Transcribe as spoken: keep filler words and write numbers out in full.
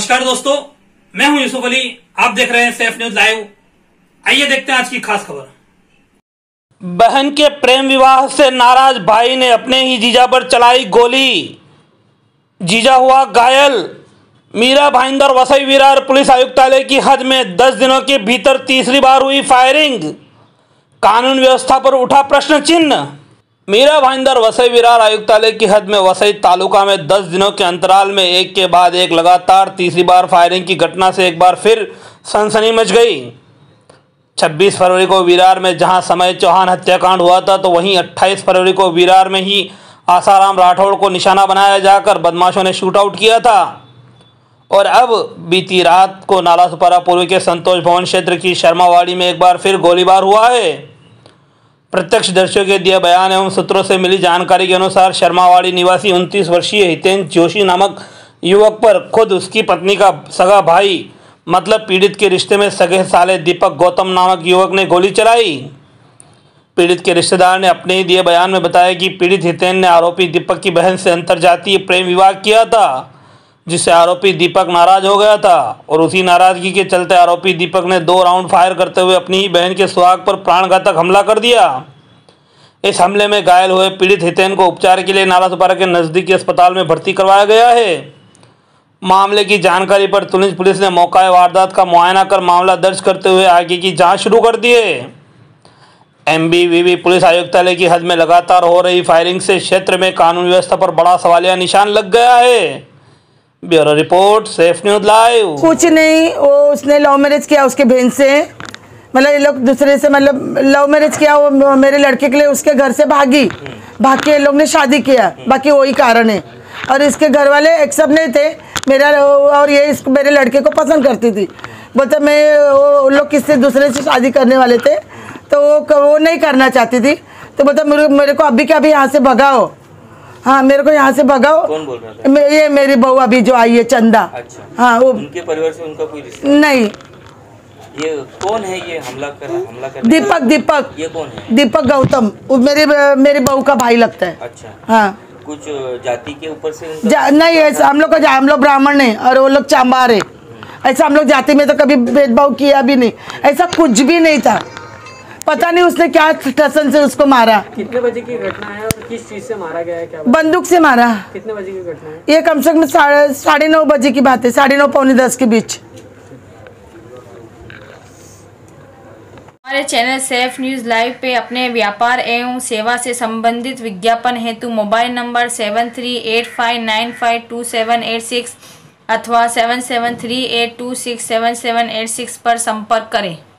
नमस्कार दोस्तों, मैं हूं यूसुफ अली। आप देख रहे हैं सेफ न्यूज लाइव। आइए देखते हैं आज की खास खबर। बहन के प्रेम विवाह से नाराज भाई ने अपने ही जीजा पर चलाई गोली, जीजा हुआ घायल। मीरा भाईंदर वसई विरार पुलिस आयुक्तालय की हद में दस दिनों के भीतर तीसरी बार हुई फायरिंग, कानून व्यवस्था पर उठा प्रश्न चिन्ह। मीरा भाईंदर वसई विरार आयुक्तालय की हद में वसई तालुका में दस दिनों के अंतराल में एक के बाद एक लगातार तीसरी बार फायरिंग की घटना से एक बार फिर सनसनी मच गई। छब्बीस फरवरी को विरार में जहां समय चौहान हत्याकांड हुआ था, तो वहीं अट्ठाईस फरवरी को विरार में ही आसाराम राठौड़ को निशाना बनाया जाकर बदमाशों ने शूट आउट किया था। और अब बीती रात को नालासोपारा पूर्व के संतोष भवन क्षेत्र की शर्मावाड़ी में एक बार फिर गोलीबार हुआ है। प्रत्यक्षदर्शियों के दिए बयान एवं सूत्रों से मिली जानकारी के अनुसार शर्मावाड़ी निवासी उनतीस वर्षीय हितेंद्र जोशी नामक युवक पर खुद उसकी पत्नी का सगा भाई मतलब पीड़ित के रिश्ते में सगे साले दीपक गौतम नामक युवक ने गोली चलाई। पीड़ित के रिश्तेदार ने अपने ही दिए बयान में बताया कि पीड़ित हितेंद्र ने आरोपी दीपक की बहन से अंतर्जातीय प्रेम विवाह किया था, जिससे आरोपी दीपक नाराज हो गया था और उसी नाराजगी के चलते आरोपी दीपक ने दो राउंड फायर करते हुए अपनी ही बहन के सुहाग पर प्राणघातक हमला कर दिया। इस हमले में घायल हुए पीड़ित हितेंद्र को उपचार के लिए नालासोपारा के नजदीकी अस्पताल में भर्ती करवाया गया है। मामले की जानकारी पर तुरंत पुलिस ने मौका वारदात का मुआयना कर मामला दर्ज करते हुए आगे की जांच शुरू कर दी है। एमबीवीवी पुलिस आयुक्तालय की हद में लगातार हो रही फायरिंग से क्षेत्र में कानून व्यवस्था पर बड़ा सवालिया निशान लग गया है। Bureau report, safe news live. कुछ नहीं, वो उसने लव मैरिज किया उसके बहन से, मतलब ये लोग दूसरे से मतलब लव मैरिज किया। वो मेरे लड़के के लिए उसके घर से भागी, भाग के लोग ने शादी किया, बाकी वही कारण है। और इसके घर वाले एक सब नहीं थे मेरा, और ये इस मेरे लड़के को पसंद करती थी। बोलते मैं वो लोग किससे दूसरे से शादी करने वाले थे, तो वो वो नहीं करना चाहती थी। तो बोलते मेरे मेरे को अभी के अभी यहाँ से भगाओ, हाँ मेरे को यहाँ से भगाओ। कौन बोल रहा था? ये मेरी बहू अभी जो आई है चंदा। अच्छा। हाँ, वो उनके परिवार से उनका कोई रिश्ता नहीं। ये कौन है? ये हमला कर हमला कर दीपक दीपक ये कौन है? दीपक गौतम, वो मेरे मेरी बहू का भाई लगता है। अच्छा। हाँ, कुछ जाति के ऊपर से जा, नहीं ऐसा हम लोग का, हम लोग ब्राह्मण है और वो लोग चांबार है। ऐसा हम लोग जाति में तो कभी भेदभाव किया भी नहीं, ऐसा कुछ भी नहीं था। पता नहीं उसने क्या ठसन से उसको मारा। कितने बजे की घटना है और किस चीज से मारा गया है? क्या बंदूक से मारा। कितने बजे की घटना है? ये कम से कम साढ़े साढ़े नौ बजे की बात है, साढ़े नौ पौने दस के बीच। हमारे चैनल सेफ न्यूज लाइव पे अपने व्यापार एवं सेवा से संबंधित विज्ञापन हेतु mobile number seven three eight five nine five two seven eight six अथवा seven seven three eight two six seven seven eight six पर संपर्क करें।